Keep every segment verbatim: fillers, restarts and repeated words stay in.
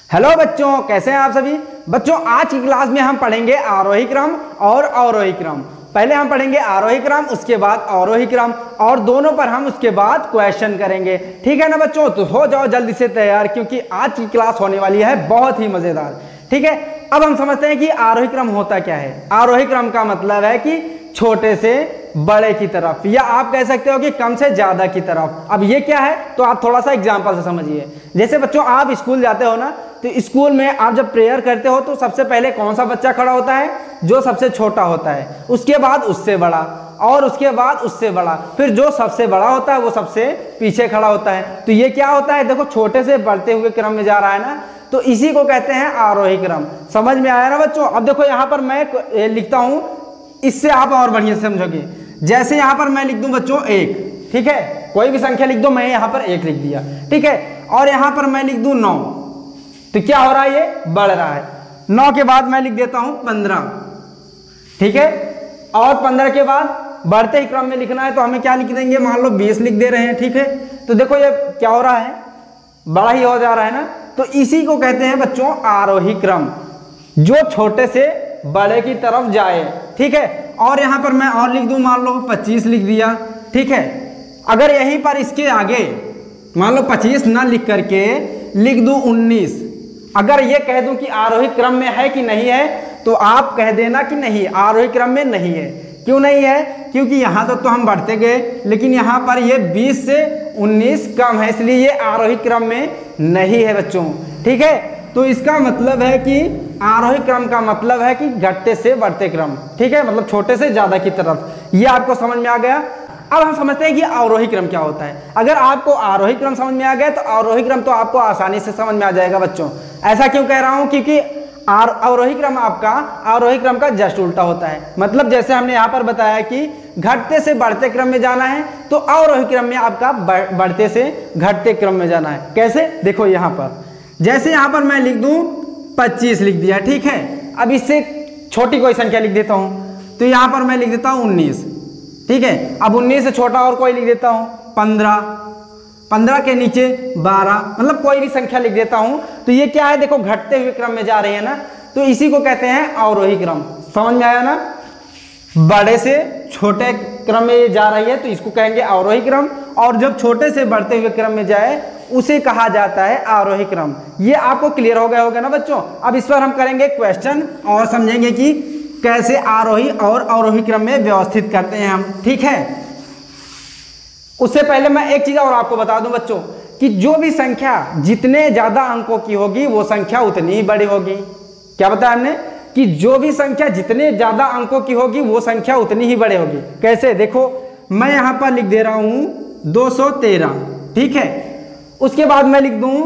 Hello बच्चों, कैसे हैं आप सभी बच्चों। आज की क्लास में हम पढ़ेंगे आरोही क्रम और अवरोही क्रम। पहले हम पढ़ेंगे आरोही क्रम, उसके बाद अवरोही क्रम, और दोनों पर हम उसके बाद क्वेश्चन करेंगे। ठीक है ना बच्चों, तो हो जाओ जल्दी से तैयार, क्योंकि आज की क्लास होने वाली है बहुत ही मजेदार। ठीक है, अब हम समझते हैं कि आरोही क्रम होता क्या है। आरोही क्रम का मतलब है कि छोटे से बड़े की तरफ, या आप कह सकते हो कि कम से ज्यादा की तरफ। अब ये क्या है, तो आप थोड़ा सा एग्जांपल से समझिए। जैसे बच्चों आप स्कूल जाते हो ना, तो स्कूल में आप जब प्रेयर करते हो तो सबसे पहले कौन सा बच्चा खड़ा होता है? जो सबसे छोटा होता है, उसके बाद उससे बड़ा, और उसके बाद उससे बड़ा, फिर जो सबसे बड़ा होता है वो सबसे पीछे खड़ा होता है। तो ये क्या होता है, देखो छोटे से बढ़ते हुए क्रम में जा रहा है ना, तो इसी को कहते हैं आरोही क्रम। समझ में आया ना बच्चों। अब देखो यहाँ पर मैं लिखता हूं, इससे आप और बढ़िया से समझोगे। जैसे यहाँ पर मैं लिख दूं बच्चों एक, ठीक है, कोई भी संख्या लिख दो, मैं यहाँ पर एक लिख दिया, ठीक है, और यहाँ पर मैं लिख दूं नौ, तो क्या हो रहा है, ये बढ़ रहा है। नौ के बाद मैं लिख देता हूं पंद्रह, ठीक है, और पंद्रह के बाद बढ़ते ही क्रम में लिखना है तो हमें क्या लिख देंगे, मान लो बीस लिख दे रहे हैं। ठीक है, तो देखो ये क्या हो रहा है, बड़ा ही हो जा रहा है ना। तो इसी को कहते हैं बच्चों आरोही क्रम, जो छोटे से बड़े की तरफ जाए। ठीक है, और यहां पर मैं और लिख दूं, मान लो पच्चीस लिख दिया। ठीक है, अगर यहीं पर इसके आगे मान लो पच्चीस ना लिख करके लिख दूं उन्नीस, अगर ये कह दूं कि आरोही क्रम में है कि नहीं है, तो आप कह देना कि नहीं, आरोही क्रम में नहीं है। क्यों नहीं है? क्योंकि यहां तक तो, तो हम बढ़ते गए, लेकिन यहां पर ये बीस से उन्नीस कम है, इसलिए ये आरोही क्रम में नहीं है बच्चों। ठीक है, तो इसका मतलब है कि आरोही क्रम का मतलब है कि घटते से बढ़ते क्रम। ठीक है, मतलब छोटे से ज्यादा की तरफ। ये आपको समझ में आ गया। अब हम समझते हैं कि अवरोही क्रम क्या होता है। अगर आपको आरोही क्रम समझ में आ गया तो अवरोही क्रम तो आपको आसानी से समझ में आ जाएगा बच्चों। ऐसा क्यों कह रहा हूं, क्योंकि अवरोही क्रम आपका आरोही क्रम का जस्ट उल्टा होता है। मतलब जैसे हमने यहाँ पर बताया कि घटते से बढ़ते क्रम में जाना है, तो अवरोही क्रम में आपका बढ़ते से घटते क्रम में जाना है। कैसे, देखो यहाँ पर, जैसे यहाँ पर मैं लिख दूं पच्चीस लिख दिया, ठीक है, अब इससे छोटी कोई संख्या लिख देता हूं, तो यहाँ पर मैं लिख देता हूं उन्नीस। ठीक है, अब उन्नीस से छोटा और कोई लिख देता हूं पंद्रह, पंद्रह के नीचे बारह, मतलब कोई भी संख्या लिख देता हूं। तो ये क्या है, देखो घटते हुए क्रम में जा रही है ना, तो इसी को कहते हैं अवरोही क्रम। समझ में आया ना, बड़े से छोटे क्रम में जा रही है तो इसको कहेंगे अवरोही क्रम, और जब छोटे से बढ़ते हुए क्रम में जाए उसे कहा जाता है आरोही क्रम। ये आपको क्लियर हो गया होगा ना बच्चों। अब इस पर हम करेंगे क्वेश्चन और समझेंगे कि कैसे आरोही और अवरोही क्रम में व्यवस्थित करते हैं हम। ठीक है, उससे पहले मैं एक चीज और आपको बता दूं बच्चों, कि जो भी संख्या जितने ज्यादा अंकों की होगी वो संख्या उतनी ही बड़ी होगी। क्या बताया हमने, कि जो भी संख्या जितने ज्यादा अंकों की होगी वो संख्या उतनी ही बड़ी होगी। कैसे, देखो मैं यहां पर लिख दे रहा हूं दो सौ तेरह, ठीक है, उसके बाद मैं लिख दूं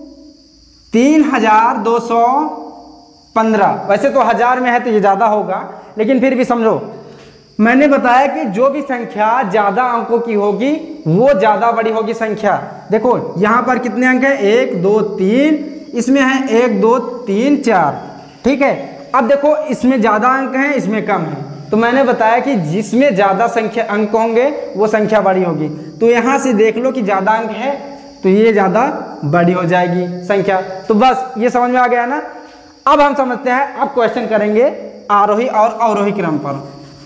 तीन हजार दो सौ पंद्रह। वैसे तो हजार में है तो ये ज्यादा होगा, लेकिन फिर भी समझो, मैंने बताया कि जो भी संख्या ज्यादा अंकों की होगी वो ज्यादा बड़ी होगी संख्या। देखो यहां पर कितने अंक है, एक दो तीन, इसमें है एक दो तीन चार। ठीक है, अब देखो इसमें ज्यादा अंक हैं, इसमें कम है, तो मैंने बताया कि जिसमें ज्यादा संख्या अंक होंगे वो संख्या बड़ी होगी। तो यहां से देख लो कि ज्यादा अंक है तो ये ज्यादा बड़ी हो जाएगी संख्या। तो बस ये समझ में आ गया ना। अब हम समझते हैं, अब क्वेश्चन करेंगे आरोही और अवरोही क्रम पर।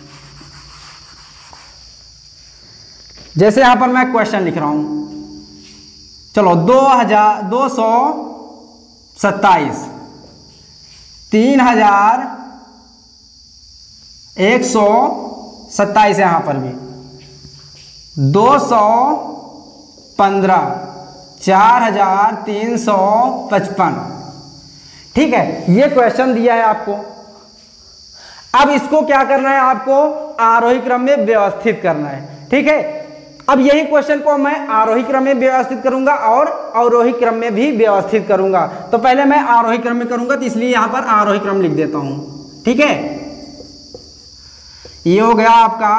जैसे यहां पर मैं क्वेश्चन लिख रहा हूं, चलो दो हजार दो सौ सत्ताईस, तीन हजार एक सौ सत्ताईस, यहां पर भी दो सौ पंद्रह, चार हजार तीन सौ पचपन। ठीक है, ये क्वेश्चन दिया है आपको। अब इसको क्या करना है, आपको आरोही क्रम में व्यवस्थित करना है। ठीक है, अब यही क्वेश्चन को मैं आरोही क्रम में व्यवस्थित करूंगा और अवरोही क्रम में भी व्यवस्थित करूंगा। तो पहले मैं आरोही क्रम में करूंगा, तो इसलिए यहां पर आरोही क्रम लिख देता हूं। ठीक है, ये हो गया आपका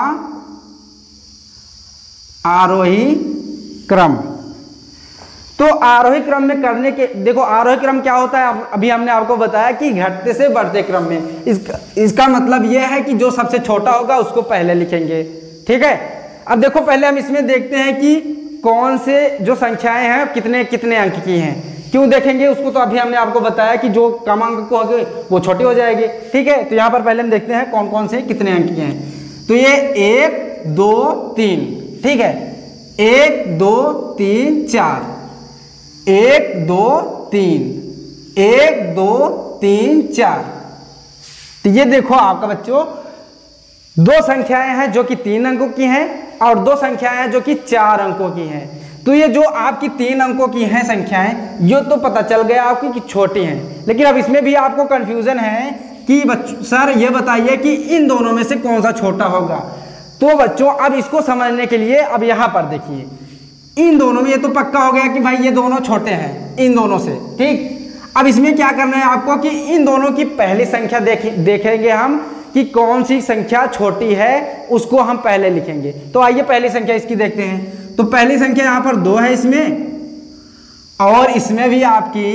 आरोही क्रम। तो आरोही क्रम में करने के, देखो आरोही क्रम क्या होता है, अभी हमने आपको बताया कि घटते से बढ़ते क्रम में। इसका इसका मतलब यह है कि जो सबसे छोटा होगा उसको पहले लिखेंगे। ठीक है, अब देखो पहले हम इसमें देखते हैं कि कौन से जो संख्याएं हैं कितने कितने अंक की हैं। क्यों देखेंगे उसको, तो अभी हमने आपको बताया कि जो कम अंक को होंगे वो छोटी हो जाएगी। ठीक है, तो यहाँ पर पहले हम देखते हैं कौन कौन से कितने अंक के हैं। तो ये एक दो तीन, ठीक है, एक दो तीन चार, एक दो तीन, एक दो तीन चार। तो ये देखो आपका बच्चों दो संख्याएं हैं जो कि तीन अंकों की हैं और दो संख्याएं हैं जो कि चार अंकों की हैं। तो ये जो आपकी तीन अंकों की हैं संख्याएं, ये तो पता चल गया आपकी कि छोटी हैं, लेकिन अब इसमें भी आपको कंफ्यूजन है कि बच्चों सर ये बताइए कि इन दोनों में से कौन सा छोटा होगा। तो बच्चों अब इसको समझने के लिए अब यहाँ पर देखिए, इन दोनों में ये तो पक्का हो गया कि भाई ये दोनों छोटे हैं इन दोनों से। ठीक, अब इसमें क्या करना है आपको कि इन दोनों की पहली संख्या देख देखेंगे हम कि कौन सी संख्या छोटी है, उसको हम पहले लिखेंगे। तो आइए पहली संख्या इसकी देखते हैं। तो पहली संख्या यहां पर दो है इसमें, और इसमें भी आपकी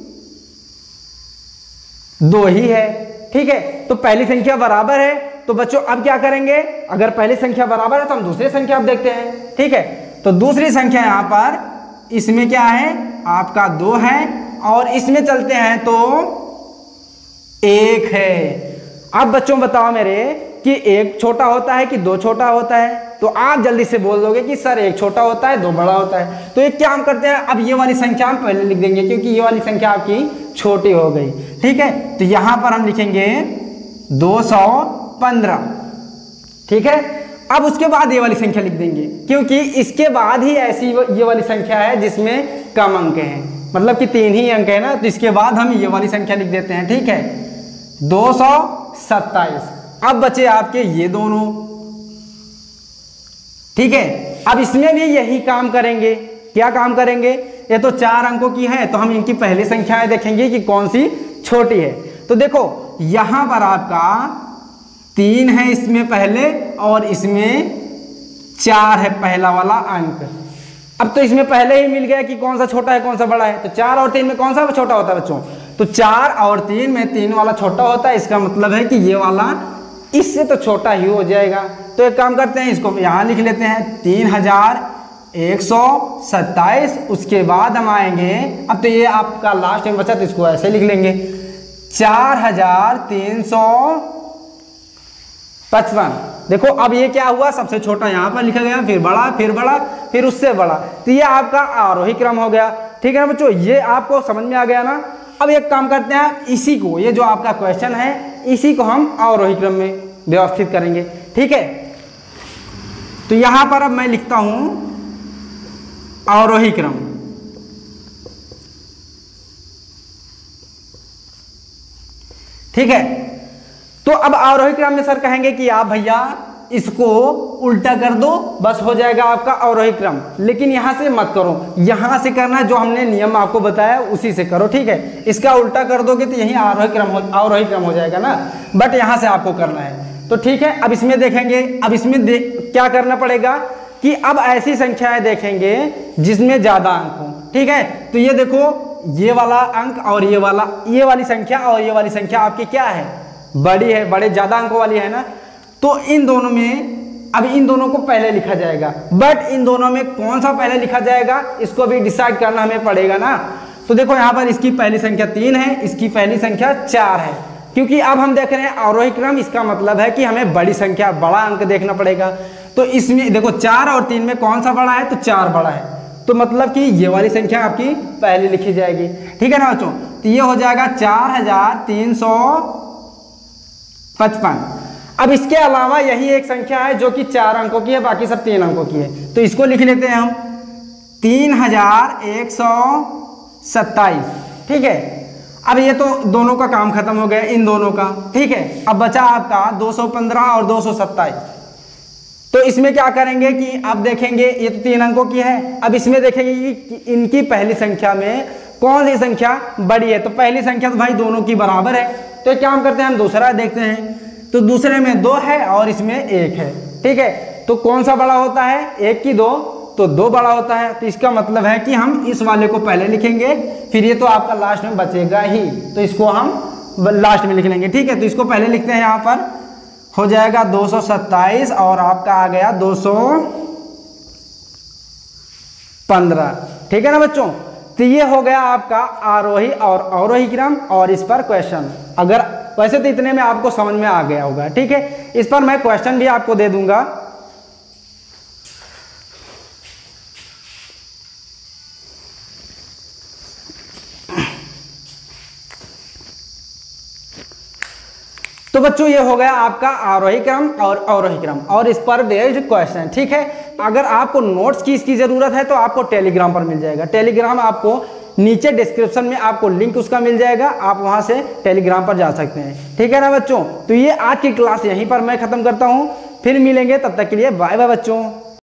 दो ही है। ठीक है, तो पहली संख्या बराबर है। तो बच्चों अब क्या करेंगे, अगर पहली संख्या बराबर है तो हम दूसरी संख्या अब देखते हैं। ठीक है, तो दूसरी संख्या यहां पर इसमें क्या है आपका दो है, और इसमें चलते हैं तो एक है। अब बच्चों बताओ मेरे कि एक छोटा होता है कि दो छोटा होता है, तो आप जल्दी से बोल दोगे कि सर एक छोटा होता है दो बड़ा होता है। तो एक क्या हम करते हैं, अब ये वाली संख्या हम पहले लिख देंगे क्योंकि ये वाली संख्या आपकी छोटी हो गई। ठीक है, तो यहां पर हम लिखेंगे दो सौ पंद्रह। ठीक है, अब उसके बाद ये वाली संख्या लिख देंगे क्योंकि इसके बाद ही ऐसी ये वाली संख्या है जिसमें कम अंक हैं, मतलब कि तीन ही अंक है ना, तो इसके बाद हम ये वाली संख्या लिख देते हैं। ठीक है, दो सौ सत्ताईस। अब बचे आपके ये दोनों। ठीक है, अब इसमें भी यही काम करेंगे। क्या काम करेंगे, ये तो चार अंकों की है तो हम इनकी पहली संख्याएं देखेंगे कि कौन सी छोटी है। तो देखो यहां पर आपका तीन है इसमें पहले, और इसमें चार है पहला वाला अंक। अब तो इसमें पहले ही मिल गया कि कौन सा छोटा है कौन सा बड़ा है। तो चार और तीन में कौन सा छोटा होता है बच्चों, तो चार और तीन में तीन वाला छोटा होता है। इसका मतलब है कि ये वाला इससे तो छोटा ही हो जाएगा। तो एक काम करते हैं, इसको यहाँ लिख लेते हैं तीन हजार एक सौ सत्ताईस। उसके बाद हम आएंगे, अब तो ये आपका लास्ट में बचा तो इसको ऐसे लिख लेंगे चार हजार तीन सौ पचपन। देखो अब ये क्या हुआ, सबसे छोटा यहाँ पर लिखा गया, फिर बड़ा, फिर बड़ा, फिर उससे बड़ा। तो ये आपका आरोही क्रम हो गया। ठीक है ना बच्चों, ये आपको समझ में आ गया ना। अब एक काम करते हैं, इसी को, ये जो आपका क्वेश्चन है इसी को हम आरोही क्रम में व्यवस्थित करेंगे। ठीक है, तो यहां पर अब मैं लिखता हूं आरोही क्रम। ठीक है, तो अब आरोही क्रम में सर कहेंगे कि आप भैया इसको उल्टा कर दो, बस हो जाएगा आपका आरोही क्रम। लेकिन यहां से मत करो, यहां से करना जो हमने नियम आपको बताया उसी से करो। ठीक है, इसका उल्टा कर दोगे तो यही आरोही क्रम हो आरोही क्रम हो जाएगा ना, बट यहां से आपको करना है। तो ठीक है, अब इसमें देखेंगे, अब इसमें दे, क्या करना पड़ेगा कि अब ऐसी संख्याएं देखेंगे जिसमें ज्यादा अंक हो। ठीक है, तो ये देखो ये वाला अंक और ये वाला, ये वाली संख्या और ये वाली संख्या आपकी क्या है, बड़ी है, बड़े ज्यादा अंकों वाली है ना। तो इन दोनों में, अब इन दोनों को पहले लिखा जाएगा, बट इन दोनों में कौन सा पहले लिखा जाएगा इसको भी डिसाइड करना हमें पड़ेगा ना। तो देखो यहाँ पर इसकी पहली संख्या तीन है, इसकी पहली संख्या चार है, क्योंकि अब हम देख रहे हैं आरोही क्रम। इसका मतलब है कि हमें बड़ी संख्या, बड़ा अंक देखना पड़ेगा। तो इसमें देखो चार और तीन में कौन सा बड़ा है, तो चार बड़ा है, तो मतलब कि ये वाली संख्या आपकी पहले लिखी जाएगी। ठीक है ना बच्चों, तो ये हो जाएगा चार हजार तीन सौ पचपन। अब इसके अलावा यही एक संख्या है जो कि चार अंकों की है, बाकी सब तीन अंकों की है, तो इसको लिख लेते हैं हम तीन हजार एक सौ सत्ताईस। ठीक है, अब ये तो दोनों का काम खत्म हो गया, इन दोनों का। ठीक है, अब बचा आपका दो सौ पंद्रह और दो सौ सत्ताईस। तो इसमें क्या करेंगे कि अब देखेंगे, ये तो तीन अंकों की है, अब इसमें देखेंगे कि इनकी पहली संख्या में कौन सी संख्या बड़ी है। तो पहली संख्या तो भाई दोनों की बराबर है, तो क्या हम करते हैं, हम दूसरा देखते हैं। तो दूसरे में दो है और इसमें एक है। ठीक है, तो कौन सा बड़ा होता है, एक की दो, तो दो बड़ा होता है। तो इसका मतलब है कि हम इस वाले को पहले लिखेंगे, फिर ये तो आपका लास्ट में बचेगा ही, तो इसको हम लास्ट में लिख लेंगे। ठीक है, तो इसको पहले लिखते हैं, यहाँ पर हो जाएगा दो सौ सत्ताईस और आपका आ गया दो सौ पंद्रह। ठीक है ना बच्चों, तो ये हो गया आपका आरोही और अवरोही क्रम और इस पर क्वेश्चन। अगर वैसे तो इतने में आपको समझ में आ गया होगा, ठीक है। इस पर मैं क्वेश्चन भी आपको दे दूंगा। तो बच्चों ये हो गया आपका आरोही क्रम और अवरोही क्रम और इस पर बेस्ड क्वेश्चन, ठीक है। अगर आपको नोट्स की इसकी जरूरत है तो आपको टेलीग्राम पर मिल जाएगा। टेलीग्राम आपको नीचे डिस्क्रिप्शन में आपको लिंक उसका मिल जाएगा, आप वहां से टेलीग्राम पर जा सकते हैं, ठीक है ना बच्चों। तो ये आज की क्लास यहीं पर मैं खत्म करता हूं, फिर मिलेंगे, तब तक के लिए बाय बाय बच्चों।